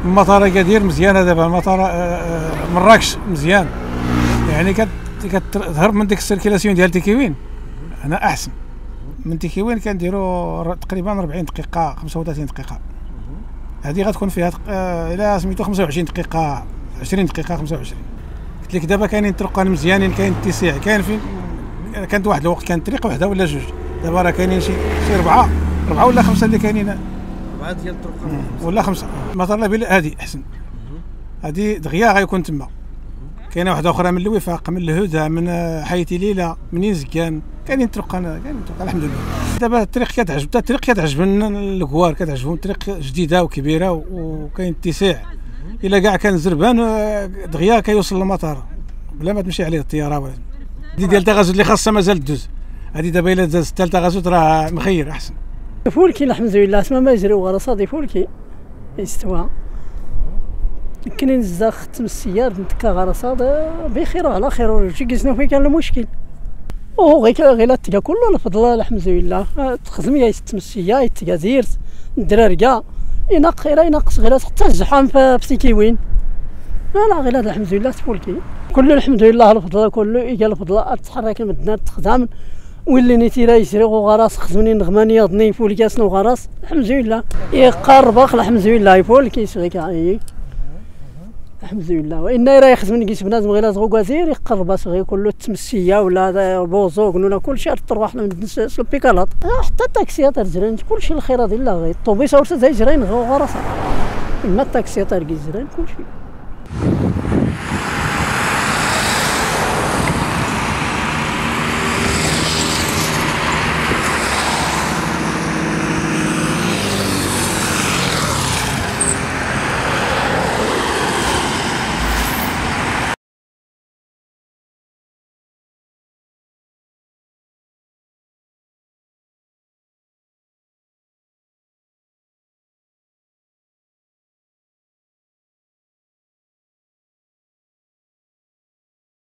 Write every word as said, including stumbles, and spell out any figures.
المطار كدير مزيانه دابا المطار مراكش مزيان، يعني كتهرب من ديك السيركيلاسيون ديال تيكيوين. هنا احسن من تيكيوين كنديروا تقريبا أربعين دقيقه خمسة وثلاثين دقيقه، هذه غتكون فيها الى سميتو خمسة وعشرين دقيقه عشرين دقيقه خمسة وعشرين. قلت لك دابا كاينين طرقان مزيانين، كاين اتساع، كاين فين كانت واحد الوقت كانت طريق وحده ولا جوج، دابا راه كاينين شي شي اربعه اربعه ولا خمسه اللي كاينين، اربعه ديال الطرقان ولا خمسه. المطار لابيلا هذه احسن، هذه دغيا غيكون تما. كاينه واحده اخرى من الوفاق، من الهدى، من حي ليله، من زكان، كاينين طرقان كاينين طرقان الحمد لله. دابا الطريق كتعجب الطريق كتعجبنا الكوار، كتعجبهم الطريق جديده وكبيره وكاين اتساع، الا كاع كان زربان دغيا كيوصل للمطار بلا ما تمشي عليه الطياره. ولا دي ديال تغازل اللي خاصها مازال دوز، هذه دابا الا دازت حتى لتغازل راه مخير احسن. فولكي الحمد لله تما ما يجريو غير صادي فولكي استوى. كاينين بزاف ختم السيار نتكا غير صاد بخير وعلى خير، وجي جلسنا فين كان المشكل. وهو غير غير تلقى كله الفضل الحمد لله، تخدم يا ختم السيار يتلقى زيرت الدراري كاع ينق غير ينقص غير حتى الزحام في تيكيوين. لا غير هذا الحمد لله تفولكي كله الحمد لله الفضل كله يجي الفضل تحرك المدينه تخدم واللي نيتي راه يسري غراس خدمني نغمانيه ضني فولكي اسنو غراس الحمد لله يقرب الحمد لله يفولكي سغي كاع الحمد لله. وإن راه يخدمني كيس بنادم غير زغو كازير يقرب صغير كله تمسيه ولا بوزوك ولا كلشي تروح من البيكالات حتى التاكسيات رجرين كلشي الخير ديال الله غير الطوبيس ورث زي جرين غو غراس اما التاكسيات راه جرين كلشي.